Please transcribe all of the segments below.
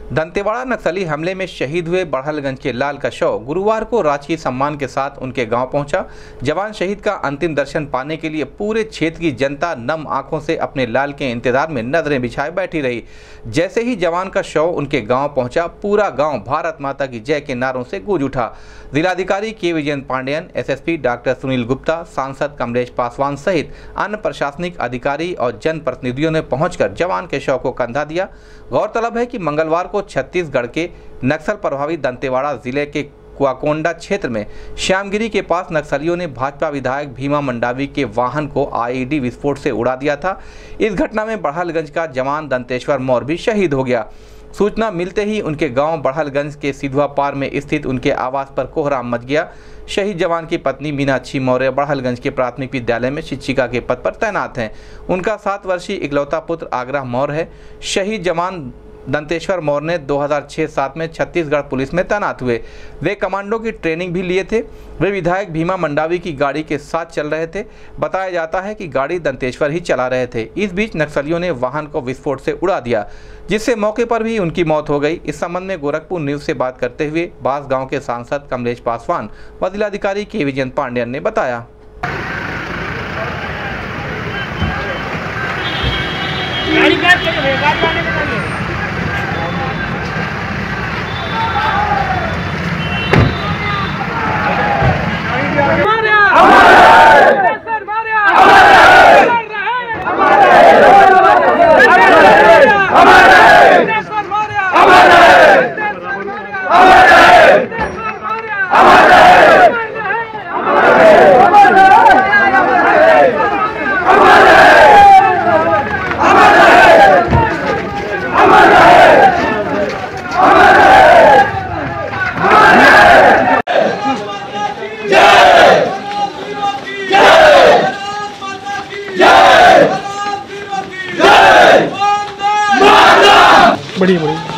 दंतेवाड़ा नक्सली हमले में शहीद हुए बड़हलगंज के लाल का शव गुरुवार को राजकीय सम्मान के साथ उनके गांव पहुंचा। जवान शहीद का अंतिम दर्शन पाने के लिए पूरे क्षेत्र की जनता नम आंखों से अपने लाल के इंतजार में नजरें बिछाए बैठी रही। जैसे ही जवान का शव उनके गांव पहुंचा, पूरा गांव भारत माता की जय के नारों से गूंज उठा। जिलाधिकारी के विजयन पांडेयन, एसएसपी डॉक्टर सुनील गुप्ता, सांसद कमलेश पासवान सहित अन्य प्रशासनिक अधिकारी और जनप्रतिनिधियों ने पहुंचकर जवान के शव को कंधा दिया। गौरतलब है कि मंगलवार को छत्तीसगढ़ के नक्सल प्रभावित दंतेवाड़ा जिले के कुआकोंडा क्षेत्र में श्यामगिरी के पास नक्सलियों ने भाजपा विधायक भीमा मंडावी के वाहन को आईईडी विस्फोट से उड़ा दिया था। इस घटना में बड़हलगंज का जवान दंतेश्वर मौर्य भी शहीद हो गया। सूचना मिलते ही उनके गांव बड़हलगंज के सिधवा पार में स्थित उनके आवास पर कोहराम मच गया। शहीद जवान की पत्नी मीनाक्षी मौर्य बड़हलगंज के प्राथमिक विद्यालय में शिक्षिका के पद पर तैनात हैं। उनका 7 वर्षीय इकलौता पुत्र आग्रह मौर्य है। शहीद जवान दंतेश्वर मौर्य ने 2006-07 में छत्तीसगढ़ पुलिस में तैनात हुए। वे कमांडो की ट्रेनिंग भी लिए थे। वे विधायक भीमा मंडावी की गाड़ी के साथ चल रहे थे। बताया जाता है कि गाड़ी दंतेश्वर ही चला रहे थे। इस बीच नक्सलियों ने वाहन को विस्फोट से उड़ा दिया, जिससे मौके पर भी उनकी मौत हो गई। इस संबंध में गोरखपुर न्यूज से बात करते हुए बास गांव के सांसद कमलेश पासवान व जिलाधिकारी के विजयन पांडेयन ने बताया। बड़ी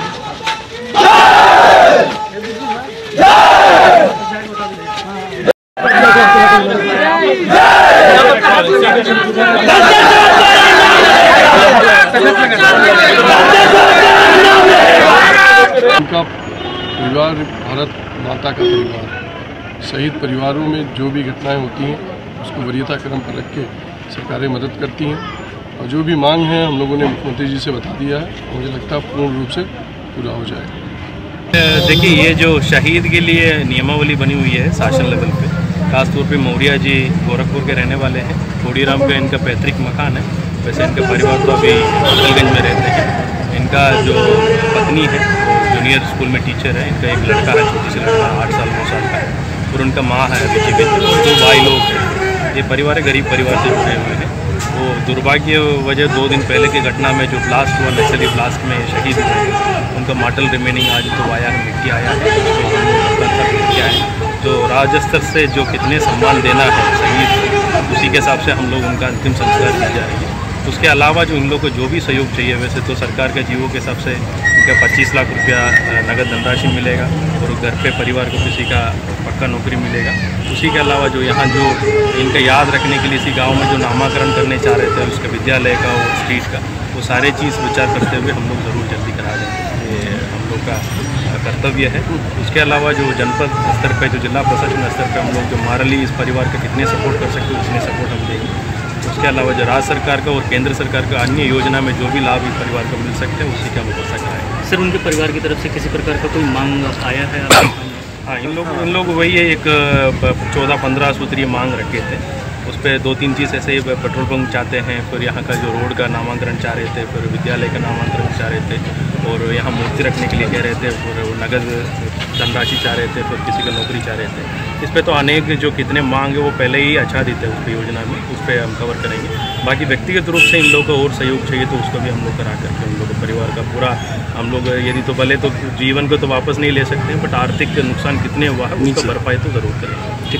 उनका परिवार भारत माता का परिवार, शहीद परिवारों में जो भी घटनाएं होती हैं उसको वरीयता क्रम पर रख के सरकारें मदद करती हैं और जो भी मांग है हम लोगों ने मुख्यमंत्री जी से बता दिया है। मुझे लगता है पूर्ण रूप से पूरा हो जाएगा। देखिए, ये जो शहीद के लिए नियमावली बनी हुई है शासन लेवल पे, खासतौर पे मौर्या जी गोरखपुर के रहने वाले हैं। थोड़ीराम पे इनका पैतृक मकान है। वैसे इनका परिवार तो अभी बड़हलगंज में रहते हैं। इनका जो पत्नी है वो जूनियर स्कूल में टीचर है। इनका एक लड़का है, छोटी सी लड़का 8 साल 9 साल का है, और उनका माँ है बेटी 2 भाई लोग हैं। ये परिवार गरीब परिवार से जुड़े हुए हैं। वो दुर्भाग्य वजह 2 दिन पहले की घटना में जो ब्लास्ट हुआ, नक्सली ब्लास्ट में शहीद हुए, उनका मार्टल रिमेनिंग आज तो आया है, मिट्टी आया है, क्या है जो राज्य स्तर से जो कितने सम्मान देना है शहीद, उसी के हिसाब से हम लोग उनका अंतिम संस्कार किया जा रही है। उसके अलावा जो इन लोगों को जो भी सहयोग चाहिए, वैसे तो सरकार के जीवों के हिसाब से इनका 25 लाख रुपया नगद धनराशि मिलेगा और घर पे परिवार को किसी का पक्का नौकरी मिलेगा। उसी के अलावा जो यहाँ जो इनका याद रखने के लिए इसी गांव में जो नामाकरण करने चाह रहे थे उसके विद्यालय का और स्ट्रीट का, वो सारे चीज़ विचार करते हुए हम लोग ज़रूर जल्दी करा देंगे। ये हम लोग का कर्तव्य है। उसके अलावा जो जनपद स्तर पर, जो जिला प्रशासन स्तर पर हम लोग जो मारली इस परिवार का कितने सपोर्ट कर सकते हैं उतने सपोर्ट हम देंगे। उसके अलावा जो राज्य सरकार का और केंद्र सरकार का अन्य योजना में जो भी लाभ इस परिवार को मिल सकते हैं उसी का व्यवस्था कराएंगे। सर, उनके परिवार की तरफ से किसी प्रकार का कोई मांग आया है? हाँ, इन लोग वही एक 14-15 सूत्रीय मांग रखे थे। उस पर 2-3 चीज़ ऐसे ही पेट्रोल पंप चाहते हैं, फिर यहाँ का जो रोड का नामांकन चाह रहे थे, फिर विद्यालय का नामांकन चाह रहे थे, और यहाँ मूर्ति रखने के लिए कह रहे थे, फिर नगद धनराशि चाह रहे थे, फिर किसी को नौकरी चाह रहे थे। इस पे तो अनेक जो कितने मांग है वो पहले ही आच्छादित है उस पर योजना में, उस पर हम कवर करेंगे। बाकी व्यक्तिगत रूप से इन लोगों को और सहयोग चाहिए तो उसको भी हम लोग करा करके उन लोगों को परिवार का पूरा हम लोग, यदि तो भले तो जीवन को तो वापस नहीं ले सकते हैं, बट आर्थिक नुकसान कितने हुआ है उसको भरपाई तो ज़रूर करेंगे।